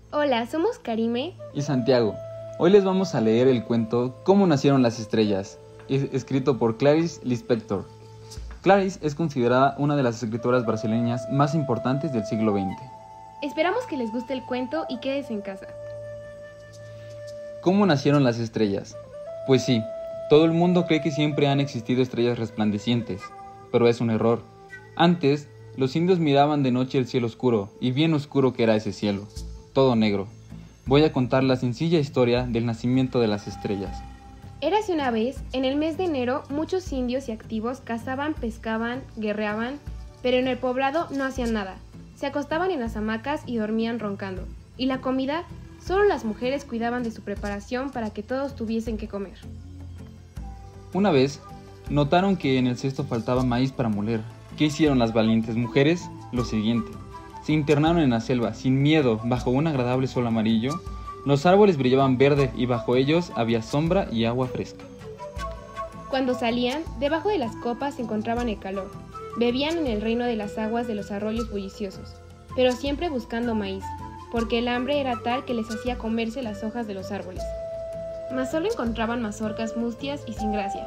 Hola, somos Karime y Santiago. Hoy les vamos a leer el cuento Cómo nacieron las estrellas, escrito por Clarice Lispector. Clarice es considerada una de las escritoras brasileñas más importantes del siglo XX. Esperamos que les guste el cuento y quedes en casa. ¿Cómo nacieron las estrellas? Pues sí, todo el mundo cree que siempre han existido estrellas resplandecientes, pero es un error. Antes, los indios miraban de noche el cielo oscuro, y bien oscuro que era ese cielo, todo negro. Voy a contar la sencilla historia del nacimiento de las estrellas. Érase una vez, en el mes de enero, muchos indios y activos cazaban, pescaban, guerreaban, pero en el poblado no hacían nada. Se acostaban en las hamacas y dormían roncando. Y la comida, solo las mujeres cuidaban de su preparación para que todos tuviesen que comer. Una vez, notaron que en el cesto faltaba maíz para moler. ¿Qué hicieron las valientes mujeres? Lo siguiente. Se internaron en la selva, sin miedo, bajo un agradable sol amarillo. Los árboles brillaban verde y bajo ellos había sombra y agua fresca. Cuando salían, debajo de las copas encontraban el calor. Bebían en el reino de las aguas de los arroyos bulliciosos, pero siempre buscando maíz, porque el hambre era tal que les hacía comerse las hojas de los árboles. Mas solo encontraban mazorcas mustias y sin gracia.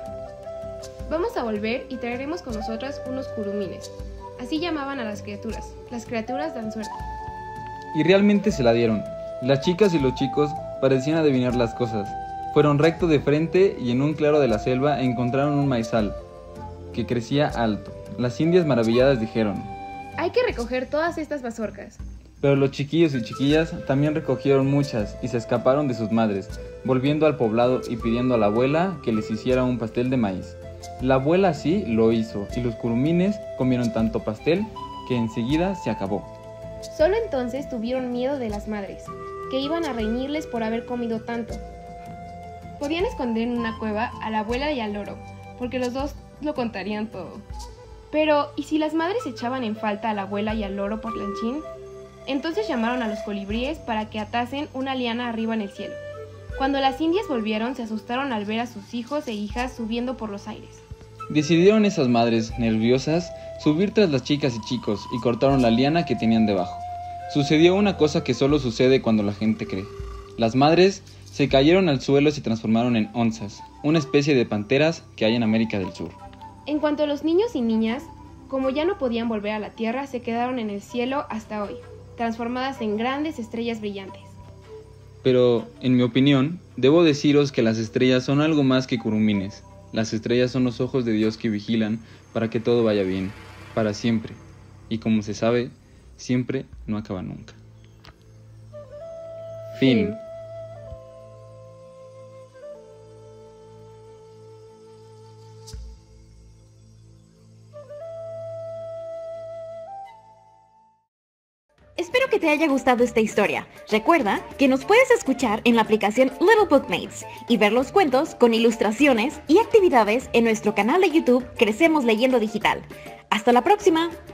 Vamos a volver y traeremos con nosotras unos curumines. Así llamaban a las criaturas dan suerte. Y realmente se la dieron. Las chicas y los chicos parecían adivinar las cosas. Fueron recto de frente y en un claro de la selva encontraron un maizal que crecía alto. Las indias maravilladas dijeron: hay que recoger todas estas mazorcas. Pero los chiquillos y chiquillas también recogieron muchas y se escaparon de sus madres, volviendo al poblado y pidiendo a la abuela que les hiciera un pastel de maíz. La abuela así lo hizo y los curumines comieron tanto pastel que enseguida se acabó. Solo entonces tuvieron miedo de las madres, que iban a reñirles por haber comido tanto. Podían esconder en una cueva a la abuela y al loro, porque los dos lo contarían todo. Pero, ¿y si las madres echaban en falta a la abuela y al loro por lanchín? Entonces llamaron a los colibríes para que atasen una liana arriba en el cielo. Cuando las indias volvieron, se asustaron al ver a sus hijos e hijas subiendo por los aires. Decidieron esas madres, nerviosas, subir tras las chicas y chicos y cortaron la liana que tenían debajo. Sucedió una cosa que solo sucede cuando la gente cree. Las madres se cayeron al suelo y se transformaron en onzas, una especie de panteras que hay en América del Sur. En cuanto a los niños y niñas, como ya no podían volver a la tierra, se quedaron en el cielo hasta hoy, transformadas en grandes estrellas brillantes. Pero, en mi opinión, debo deciros que las estrellas son algo más que curumines. Las estrellas son los ojos de Dios que vigilan para que todo vaya bien, para siempre. Y como se sabe, siempre no acaba nunca. Fin. Espero que te haya gustado esta historia. Recuerda que nos puedes escuchar en la aplicación Little Bookmates y ver los cuentos con ilustraciones y actividades en nuestro canal de YouTube Crecemos Leyendo Digital. ¡Hasta la próxima!